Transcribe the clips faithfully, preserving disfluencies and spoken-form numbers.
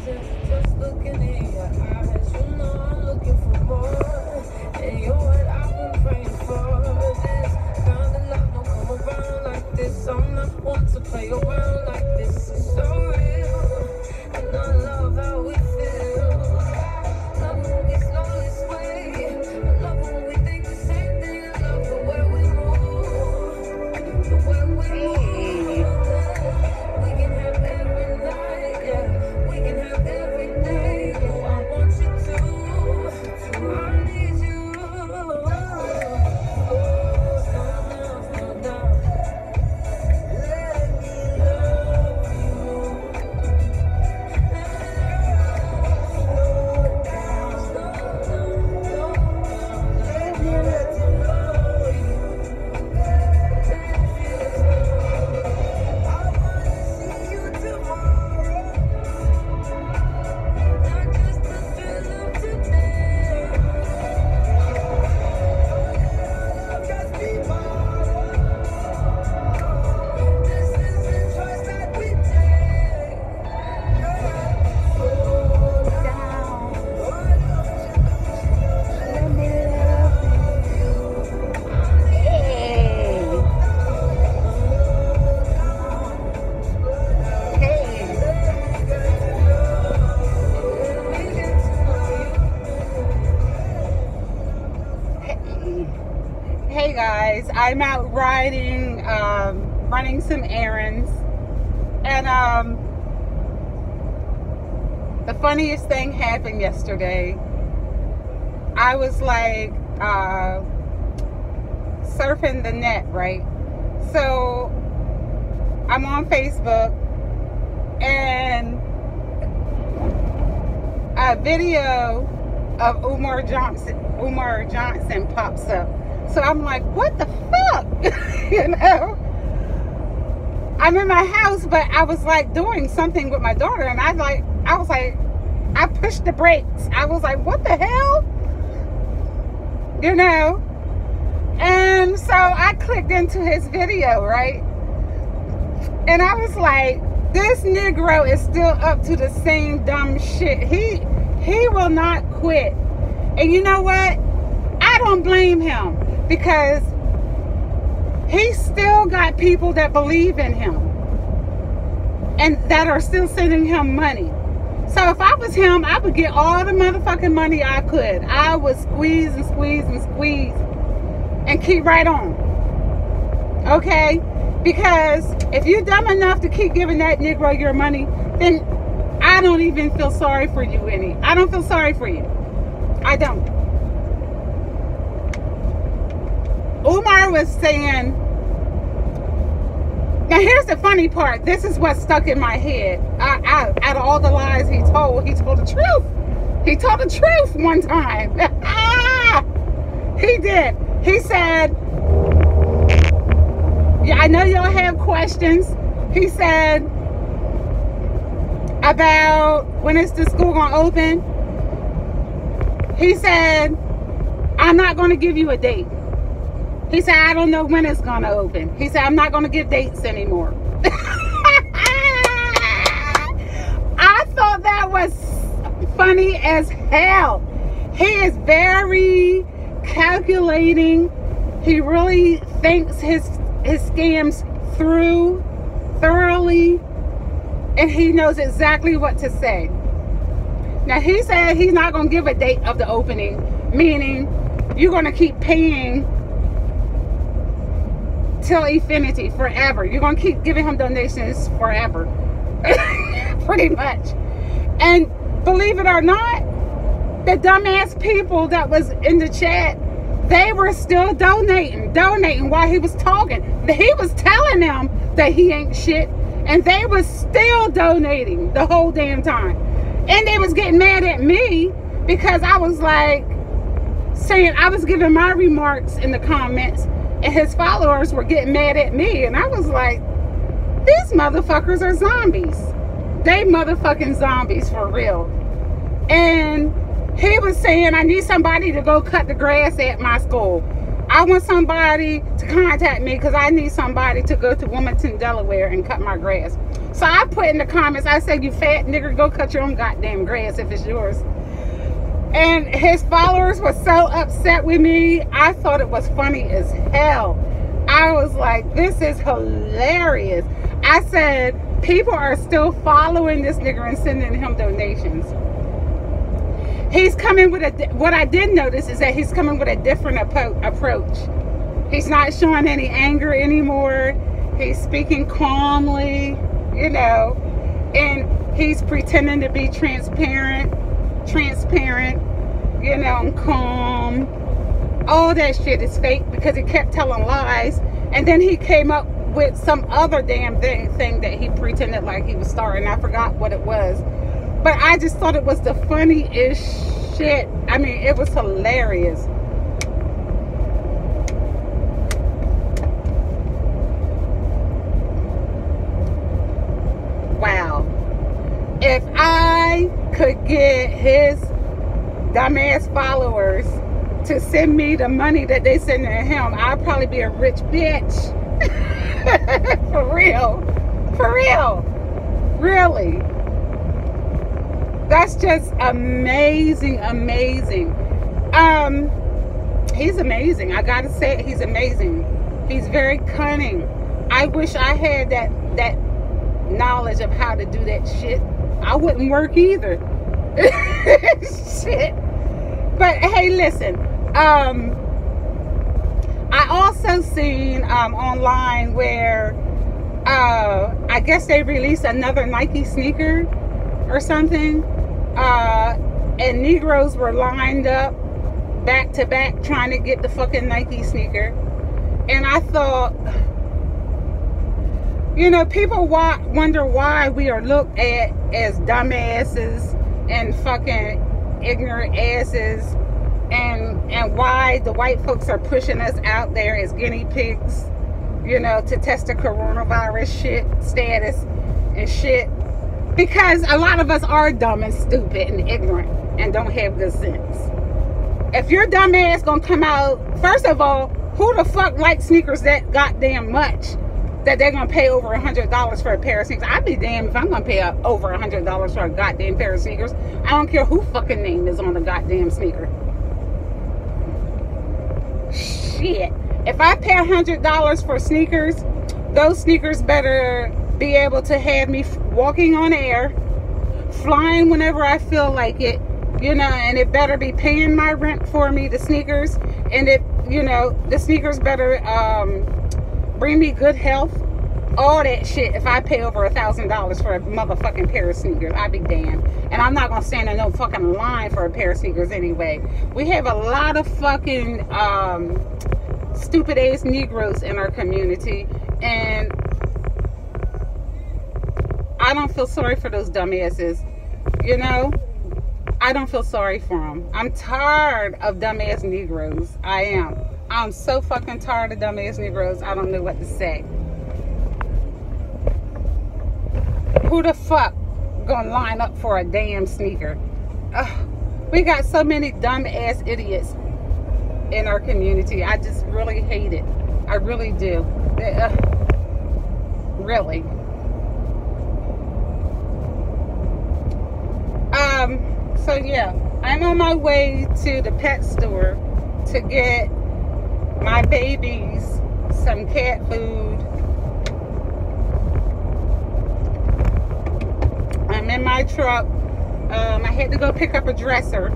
Just looking in your eyes, you know I'm looking for more. And you're what I've been praying for. This kind of love don't come around like this. I'm not one to play around like this. It's so real, and I love how we feel. Love when we slowly sway. I love when we think the same thing. I love the way we move, the way we move. We can have every night, yeah. We can have every day. Oh, I want you to. I need you. Oh, slow down, slow down. Let me love you. Slow down, slow down, slow down. Let me let you know you. Let me feel slow. I wanna see you tomorrow. Not just the thrill of today. Just be borrowed. This is the choice that we take. Slow down. Let me love you. Hey. Hey. Hey guys, I'm out riding, um, running some errands, and um, the funniest thing happened yesterday. I was like uh, surfing the net, right? So I'm on Facebook, and a video of Umar Johnson, Umar Johnson pops up. So I'm like, what the fuck? You know? I'm in my house, but I was like doing something with my daughter, and I like, I was like, I pushed the brakes. I was like, what the hell? You know? And so I clicked into his video, right? And I was like, this Negro is still up to the same dumb shit. He he will not quit. And you know what? I don't blame him, because he's still got people that believe in him and that are still sending him money. So if I was him, I would get all the motherfucking money I could. I would squeeze and squeeze and squeeze and keep right on. Okay? Because if you're dumb enough to keep giving that Negro your money, then I don't even feel sorry for you any. I don't feel sorry for you. I don't. Umar was saying, now here's the funny part. This is what stuck in my head. I, I, out of all the lies he told, he told the truth. He told the truth one time. He did. He said, yeah, I know y'all have questions. He said about when is the school gonna open. He said, I'm not gonna give you a date. He said, I don't know when it's gonna open. He said, I'm not gonna give dates anymore. I thought that was funny as hell. He is very calculating. He really thinks his his scams through thoroughly, and he knows exactly what to say. Now he said he's not gonna give a date of the opening, meaning you're gonna keep paying till infinity, forever. You're gonna keep giving him donations forever. Pretty much. And believe it or not, the dumbass people that was in the chat, they were still donating, donating while he was talking. He was telling them that he ain't shit, and they was still donating the whole damn time. And they was getting mad at me because I was like saying, I was giving my remarks in the comments, and his followers were getting mad at me. And I was like, these motherfuckers are zombies. They motherfucking zombies for real. And he was saying, I need somebody to go cut the grass at my school. I want somebody to contact me because I need somebody to go to Wilmington, Delaware and cut my grass. So I put in the comments, I said, you fat nigger, go cut your own goddamn grass if it's yours. And his followers were so upset with me. I thought it was funny as hell. I was like, this is hilarious. I said, people are still following this nigger and sending him donations. He's coming with a, what I did notice is that he's coming with a different approach. He's not showing any anger anymore. He's speaking calmly, you know, and he's pretending to be transparent, transparent, you know, and calm. All that shit is fake because he kept telling lies. And then he came up with some other damn thing, thing that he pretended like he was starting. I forgot what it was. But I just thought it was the funniest shit. I mean, it was hilarious. Wow. If I could get his dumbass followers to send me the money that they send to him, I'd probably be a rich bitch. For real. For real. Really. That's just amazing, amazing. Um, he's amazing. I gotta say it, he's amazing. He's very cunning. I wish I had that that knowledge of how to do that shit. I wouldn't work either. Shit. But hey, listen. Um, I also seen um, online where uh, I guess they released another Nike sneaker or something, uh, and Negroes were lined up back to back trying to get the fucking Nike sneaker. And I thought, you know, people wa wonder why we are looked at as dumbasses and fucking ignorant asses, and and why the white folks are pushing us out there as guinea pigs, you know, to test the coronavirus shit status and shit. Because a lot of us are dumb and stupid and ignorant and don't have good sense. If your dumb ass gonna come out, first of all, who the fuck likes sneakers that goddamn much that they're gonna pay over a hundred dollars for a pair of sneakers? I'd be damned if I'm gonna pay a, over a hundred dollars for a goddamn pair of sneakers. I don't care who fucking name is on the goddamn sneaker. Shit. If I pay a hundred dollars for sneakers, those sneakers better be able to have me walking on air, flying whenever I feel like it, you know, and it better be paying my rent for me, the sneakers, and it, you know, the sneakers better um, bring me good health, all that shit. If I pay over a thousand dollars for a motherfucking pair of sneakers, I'd be damned. And I'm not gonna stand in no fucking line for a pair of sneakers anyway. We have a lot of fucking um, stupid ass Negroes in our community, and I don't feel sorry for those dumbasses, you know? I don't feel sorry for them. I'm tired of dumbass Negroes. I am. I'm so fucking tired of dumbass Negroes. I don't know what to say. Who the fuck gonna line up for a damn sneaker? Ugh, we got so many dumbass idiots in our community. I just really hate it. I really do. Uh, really. Um, so yeah, I'm on my way to the pet store to get my babies some cat food. I'm in my truck. Um, I had to go pick up a dresser.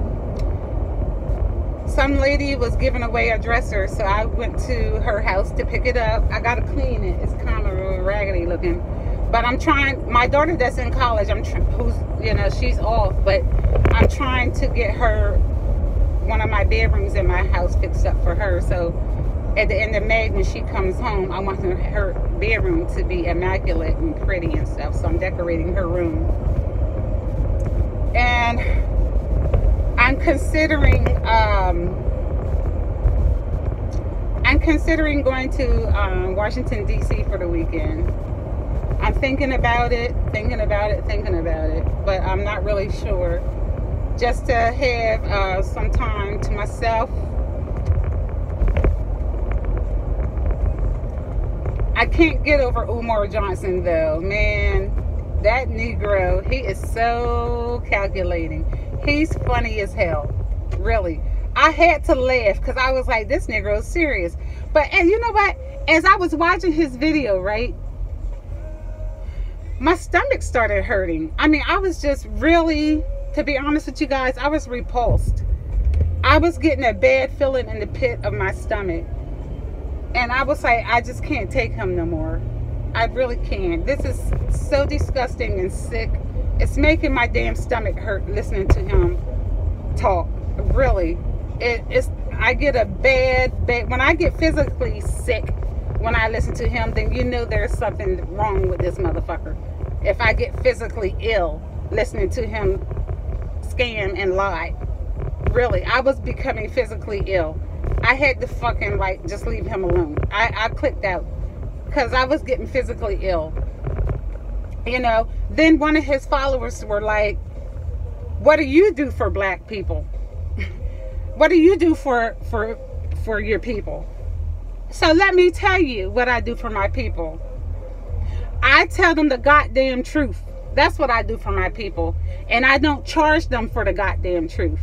Some lady was giving away a dresser, so I went to her house to pick it up. I gotta clean it. It's kind of raggedy looking. But I'm trying, my daughter that's in college, I'm tr who's, you know, she's off, but I'm trying to get her one of my bedrooms in my house fixed up for her. So at the end of May, when she comes home, I want her, her bedroom to be immaculate and pretty and stuff. So I'm decorating her room. And I'm considering, um, I'm considering going to um, Washington, D C for the weekend. I'm thinking about it, thinking about it, thinking about it, but I'm not really sure. Just to have uh, some time to myself. I can't get over Umar Johnson though, man. That Negro, he is so calculating. He's funny as hell, really. I had to laugh because I was like, this Negro is serious. But, and you know what? As I was watching his video, right, my stomach started hurting. I mean, I was just really, to be honest with you guys, I was repulsed. I was getting a bad feeling in the pit of my stomach. And I was like, I just can't take him no more. I really can't. This is so disgusting and sick. It's making my damn stomach hurt listening to him talk. Really. It, it's, I get a bad, bad, when I get physically sick when I listen to him, then you know there's something wrong with this motherfucker. If I get physically ill listening to him scam and lie. Really, I was becoming physically ill. I had to fucking, like, just leave him alone. I, I clicked out because I was getting physically ill. You know, then one of his followers were like, what do you do for black people? What do you do for, for, for your people? So let me tell you what I do for my people. I tell them the goddamn truth. That's what I do for my people. And I don't charge them for the goddamn truth.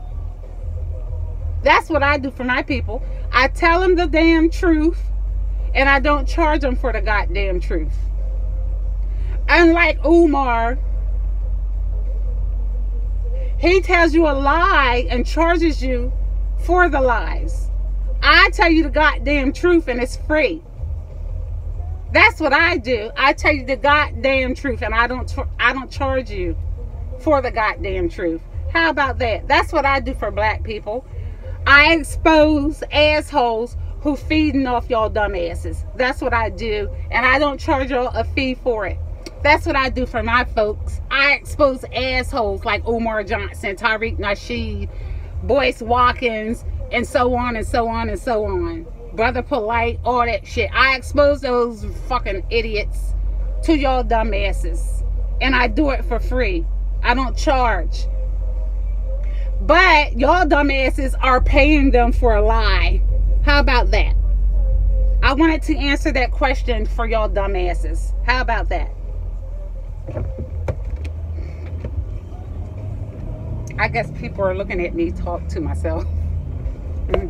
That's what I do for my people. I tell them the damn truth. And I don't charge them for the goddamn truth. Unlike Umar, he tells you a lie and charges you for the lies. I tell you the goddamn truth and it's free. That's what I do. I tell you the goddamn truth and I don't I don't charge you for the goddamn truth. How about that? That's what I do for black people. I expose assholes who feeding off y'all dumbasses. That's what I do. And I don't charge y'all a fee for it. That's what I do for my folks. I expose assholes like Umar Johnson, Tariq Nasheed, Boyce Watkins, and so on and so on and so on. Brother Polite, all that shit. I expose those fucking idiots to y'all dumbasses. And I do it for free. I don't charge. But y'all dumbasses are paying them for a lie. How about that? I wanted to answer that question for y'all dumbasses. How about that? I guess people are looking at me talk to myself. Mm.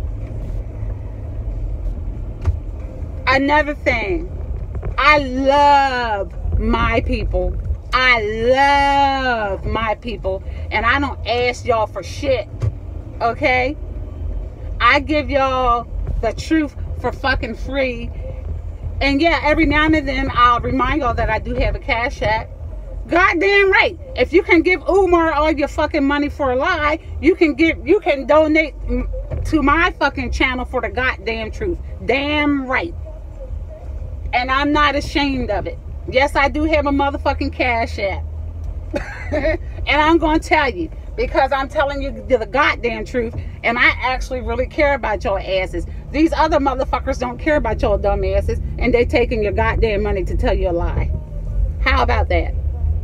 Another thing, I love my people. I love my people. And I don't ask y'all for shit. Okay? I give y'all the truth for fucking free. And yeah, every now and then I'll remind y'all that I do have a Cash App. Goddamn right. If you can give Umar all your fucking money for a lie, you can give you can donate to my fucking channel for the goddamn truth. Damn right. And I'm not ashamed of it. Yes, I do have a motherfucking Cash App. And I'm going to tell you, because I'm telling you the goddamn truth, and I actually really care about your asses. These other motherfuckers don't care about your dumb asses, and they taking your goddamn money to tell you a lie. How about that?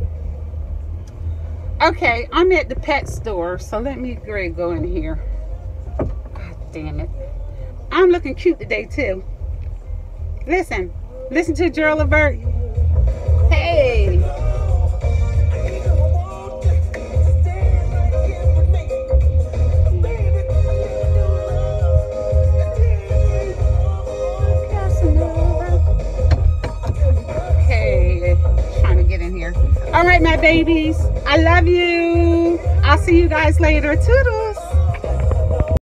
Okay, I'm at the pet store, so let me go in here. God damn it. I'm looking cute today, too. Listen. Listen to Gerald Levert. Hey. Okay. Trying to get in here. All right, my babies. I love you. I'll see you guys later. Toodles.